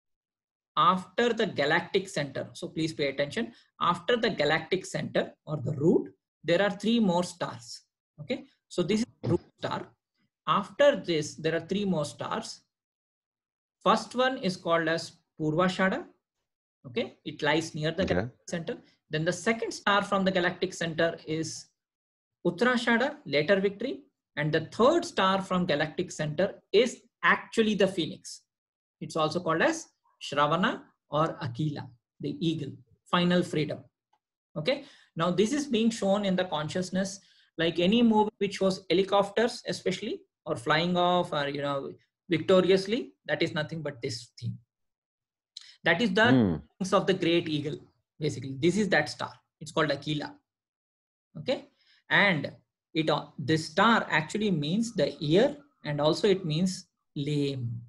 after the galactic center, so please pay attention, after the galactic center or the root, there are three more stars. Okay. So this is the root star. After this, there are three more stars. First one is called as Purvashada. Okay, it lies near the Okay. galactic center. Then the second star from the galactic center is Uttarashada, later victory. And the third star from galactic center is actually the phoenix. It's also called as Shravana or Akila, the eagle, final freedom. Okay, now this is being shown in the consciousness, like any movie which shows helicopters, especially, or flying off, or, you know, victoriously, that is nothing but this theme. That is the Mm. wings of the great eagle. Basically, this is that star. It's called Aquila. Okay, and it this star actually means the ear, and also it means lame.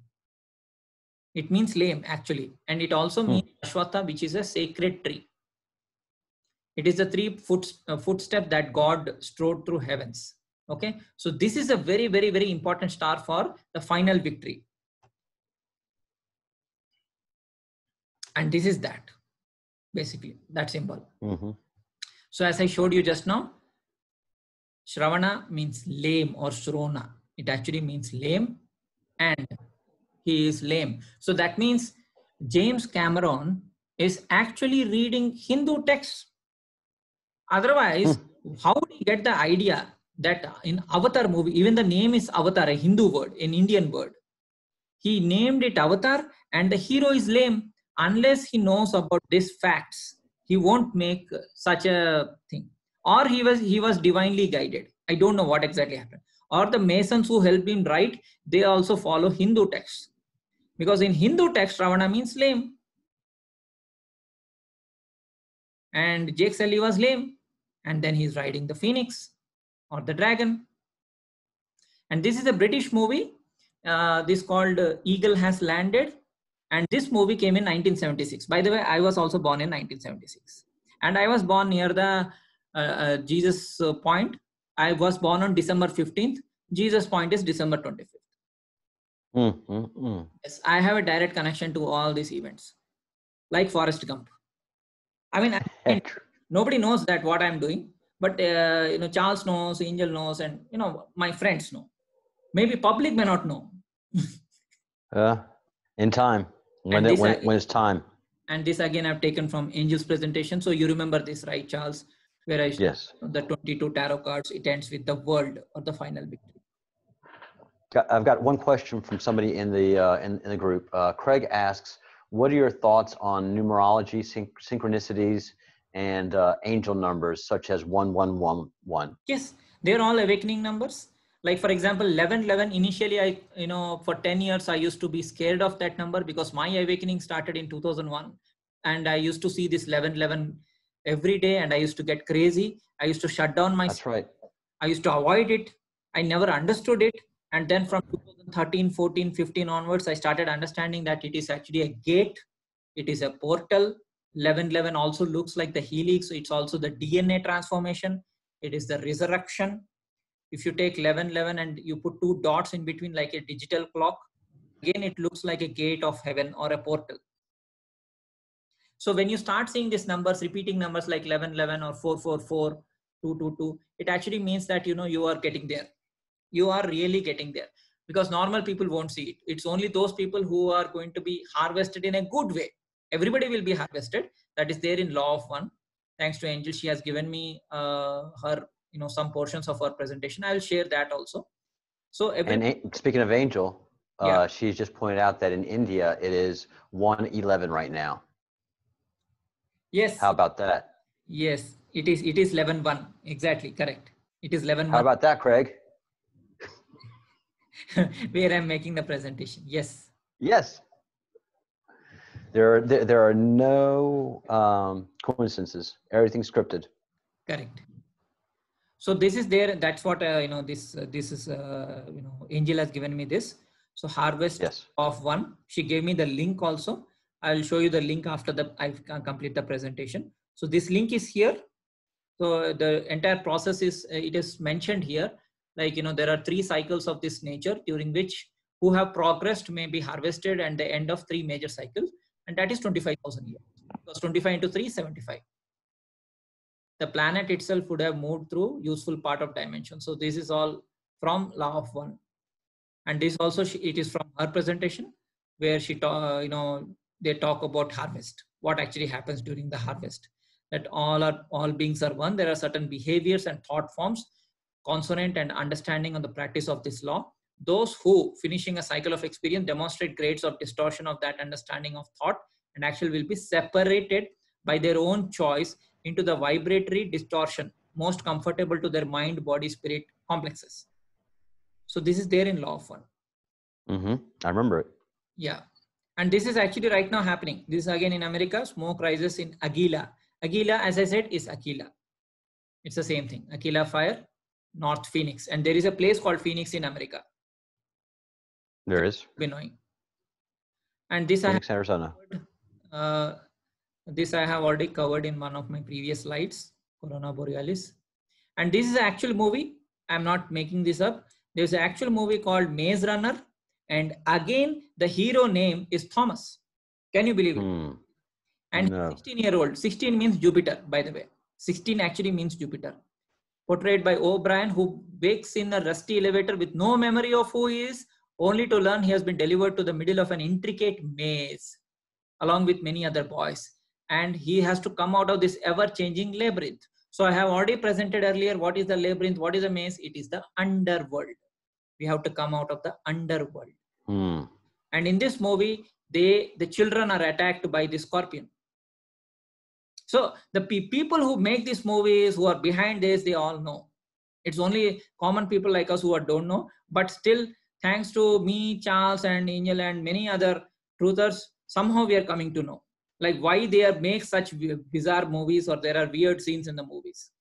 It means lame actually, and it also means Hmm. Ashwatha, which is a sacred tree. It is the three foot, uh, footstep that God strode through heavens. Okay, so this is a very, very, very important star for the final victory. And this is that, basically, that symbol. Mm-hmm. So as I showed you just now, Shravana means lame or Shrona. It actually means lame, and he is lame. So that means James Cameron is actually reading Hindu texts. Otherwise, Hmm. how would he get the idea that in Avatar movie, even the name is Avatar, a Hindu word, an Indian word. He named it Avatar, and the hero is lame. Unless he knows about these facts, he won't make such a thing. Or he was he was divinely guided. I don't know what exactly happened. Or the Masons who helped him write, they also follow Hindu texts. Because in Hindu text, Ravana means lame. And Jake Sully was lame. And then he's riding the phoenix or the dragon. And this is a British movie. Uh, this called uh, Eagle Has Landed. And this movie came in nineteen seventy-six. By the way, I was also born in nineteen seventy-six. And I was born near the uh, uh, Jesus uh, Point. I was born on December fifteenth. Jesus Point is December twenty-fifth. Mm, mm, mm. Yes, I have a direct connection to all these events. Like Forrest Gump. I mean, I, Nobody knows that what I'm doing, but uh, you know, Charles knows, Angel knows, and you know, my friends know. Maybe public may not know. Uh, in time, when And it, this when I, it, when it's time. and this again I've taken from Angel's presentation. So you remember this, right, Charles? Where I Yes. the twenty-two tarot cards, it ends with the world or the final victory. Got- I've got one question from somebody in the uh, in, in the group. Uh, Craig asks, "What are your thoughts on numerology, syn- synchronicities, and uh, angel numbers such as one one one one?" Yes, they're all awakening numbers. Like for example, eleven eleven. Initially, I you know for ten years I used to be scared of that number because my awakening started in two thousand one, and I used to see this eleven eleven every day, and I used to get crazy. I used to shut down my. That's right. I used to avoid it. I never understood it, and then from twenty thirteen, fourteen, fifteen onwards, I started understanding that it is actually a gate. It is a portal. eleven eleven also looks like the helix. It's also the D N A transformation. It is the resurrection. If you take eleven eleven and you put two dots in between like a digital clock, again, it looks like a gate of heaven or a portal. So when you start seeing these numbers, repeating numbers like eleven eleven or four four four, two two two, it actually means that, you know, you are getting there. You are really getting there, because normal people won't see it. It's only those people who are going to be harvested in a good way. Everybody will be harvested. That is there in Law of One. Thanks to Angel, she has given me uh, her, you know, some portions of her presentation. I will share that also. So every, And a- speaking of angel, uh, yeah, she's just pointed out that in India it is one eleven right now. yes, How about that? yes, it is. It is eleven one. Exactly, correct. It is eleven How one. about that, Craig? Where I'm making the presentation. Yes. Yes. There are there, there are no um, coincidences. Everything's scripted. Correct. So this is there. That's what uh, you know. This uh, this is uh, you know. Angel has given me this. So harvest Yes. of one. She gave me the link also. I'll show you the link after the I complete the presentation. So this link is here. So the entire process is uh, it is mentioned here. Like, you know, there are three cycles of this nature during which who have progressed may be harvested, and the end of three major cycles, and that is twenty-five thousand years. Because twenty-five into three, seventy-five. The planet itself would have moved through useful part of dimension. So this is all from Law of One, and this also she, it is from her presentation, where she talk, you know, they talk about harvest, what actually happens during the harvest. That all are all beings are one. There are certain behaviors and thought forms consonant and understanding on the practice of this law. Those who, finishing a cycle of experience, demonstrate grades of distortion of that understanding of thought and action will be separated by their own choice into the vibratory distortion most comfortable to their mind, body, spirit complexes. So this is there in Law of One. Mm-hmm. I remember it. Yeah. And this is actually right now happening. This is again in America. Smoke rises in Aguila. Aguila, as I said, is Aquila. It's the same thing. Aquila fire, North Phoenix. And there is a place called Phoenix in America. There is. Be knowing. And this Phoenix, I have Arizona. covered, uh, this I have already covered in one of my previous slides, Corona Borealis. And this is an actual movie. I'm not making this up. There's an actual movie called Maze Runner. And again, the hero name is Thomas. Can you believe it? Hmm. And No. sixteen year old. sixteen means Jupiter, by the way. sixteen actually means Jupiter. Portrayed by O'Brien, who wakes in a rusty elevator with no memory of who he is, only to learn he has been delivered to the middle of an intricate maze, along with many other boys. And he has to come out of this ever-changing labyrinth. So I have already presented earlier what is the labyrinth, what is the maze. It is the underworld. We have to come out of the underworld. Hmm. And in this movie, they the children are attacked by the scorpion. So the pe people who make these movies, who are behind this, they all know. It's only common people like us who are, don't know. But still, thanks to me, Charles, and Angel, and many other truthers, somehow we are coming to know. Like why they are make such bizarre movies, or there are weird scenes in the movies.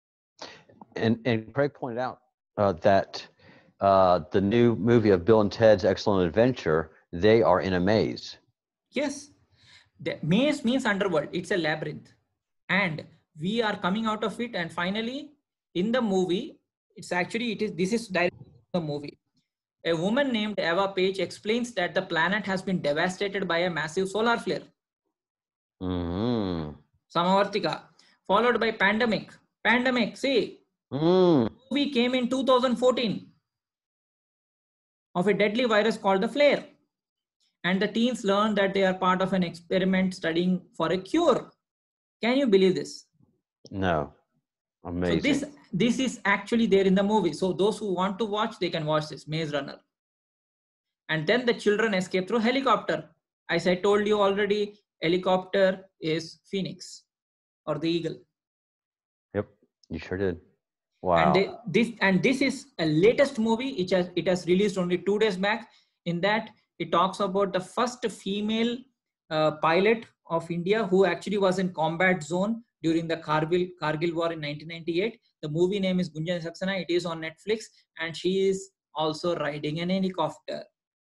And and Craig pointed out uh, that uh, the new movie of Bill and Ted's Excellent Adventure, they are in a maze. Yes, the maze means underworld. It's a labyrinth, and we are coming out of it. And finally, in the movie, it's actually it is this is directly from the movie. A woman named Eva Page explains that the planet has been devastated by a massive solar flare. Mm-hmm. Samavartika. followed by pandemic. Pandemic, see, Mm. movie came in two thousand fourteen of a deadly virus called the flare. And the teens learned that they are part of an experiment studying for a cure. Can you believe this? No. Amazing. So this, this is actually there in the movie. So those who want to watch, they can watch this, Maze Runner. And then the children escape through helicopter. As I told you already, helicopter is Phoenix or the eagle. Yep, you sure did. Wow. And they, this and this is a latest movie. It has it has released only two days back. In that, it talks about the first female uh, pilot of India who actually was in combat zone during the Kargil Kargil war in nineteen ninety-eight. The movie name is Gunjan Saxena. It is on Netflix, and she is also riding an helicopter.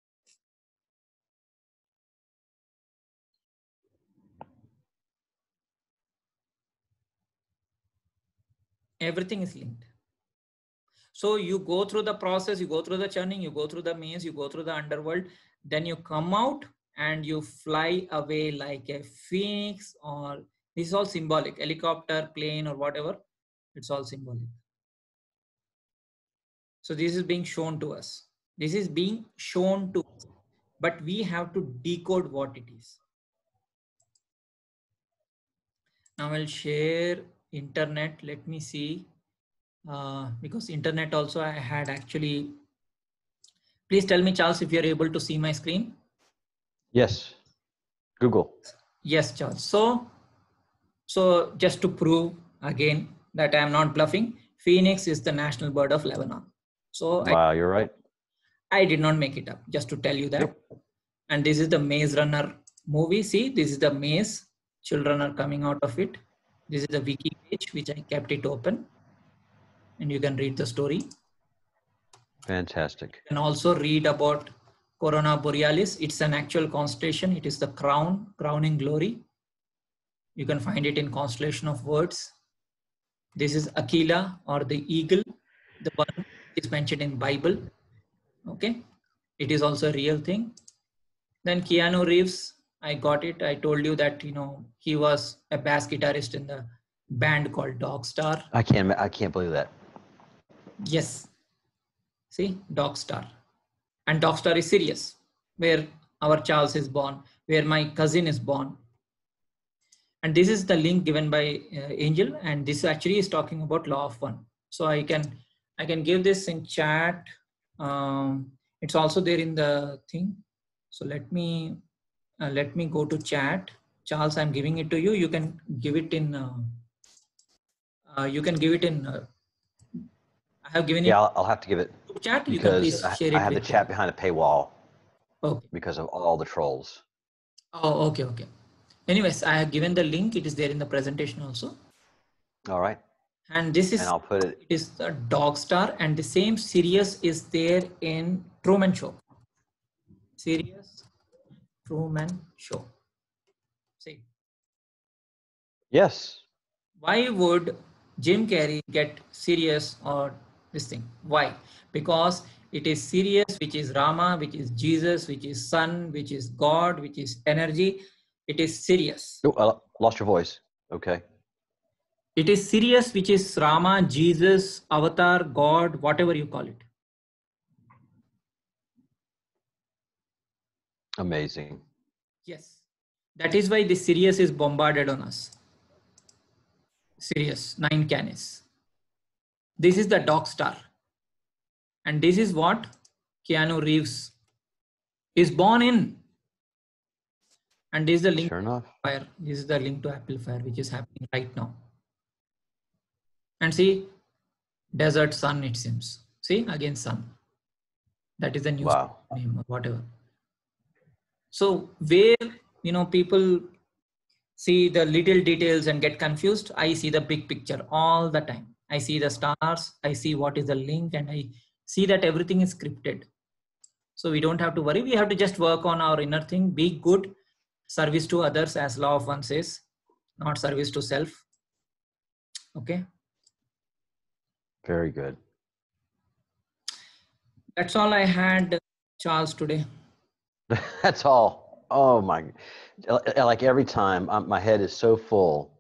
Everything is linked. So you go through the process, you go through the churning, you go through the maze, you go through the underworld, then you come out and you fly away like a phoenix, or this is all symbolic, helicopter, plane, or whatever, it's all symbolic. So this is being shown to us. This is being shown to us, but we have to decode what it is. Now I'll share internet. Let me see. Uh, because internet also I had actually, please tell me, Charles, if you're able to see my screen. Yes, Google. Yes, Charles. So, so just to prove again that I am not bluffing, Phoenix is the national bird of Lebanon. So wow, I, you're right. I did not make it up, just to tell you that. Yep. And this is the Maze Runner movie. See, this is the maze. Children are coming out of it. This is the wiki page, which I kept it open. And you can read the story. Fantastic. You can also read about Corona Borealis. It's an actual constellation. It is the crown, crowning glory. You can find it in Constellation of Words. This is Aquila, or the eagle, the one is mentioned in Bible. Okay, it is also a real thing. Then Keanu Reeves, I got it. I told you that, you know, he was a bass guitarist in the band called Dogstar. I can't. I can't believe that. Yes. See, Dogstar. And Dogstar is Sirius, where our Charles is born, where my cousin is born. And this is the link given by uh, Angel. And this actually is talking about law of one. So I can, I can give this in chat. Um, it's also there in the thing. So let me, uh, let me go to chat. Charles, I'm giving it to you. You can give it in, uh, uh, you can give it in, uh, I have given Yeah, it. I'll, I'll have to give it Chat, you because can please I, share it I have the with chat them. behind a paywall. Okay. Because of all the trolls. Oh, okay, okay. Anyways, I have given the link. It is there in the presentation also. All right. And this is, and I'll put it. It is the Dogstar, and the same Sirius is there in Truman Show. Sirius, Truman Show. See. Yes. Why would Jim Carrey get Sirius or this thing? Why? Because it is Sirius, which is Rama, which is Jesus, which is Sun, which is God, which is energy. It is Sirius. Oh, I lost your voice. Okay. It is Sirius, which is Rama, Jesus, Avatar, God, whatever you call it. Amazing. Yes. That is why this Sirius is bombarded on us. Sirius, nine Canis. This is the Dogstar. And this is what Keanu Reeves is born in. And this is the link Sure enough. to Fire. This is the link to Apple Fire, which is happening right now. And see, desert sun, it seems. See, again, sun. That is the news Wow. name or whatever. So where, you know, people see the little details and get confused, I see the big picture all the time. I see the stars, I see what is the link, and I see that everything is scripted. So we don't have to worry. We have to just work on our inner thing, be good, service to others, as law of one says, not service to self. Okay. Very good. That's all I had, Charles, today. That's all. Oh my, like every time I'm, my head is so full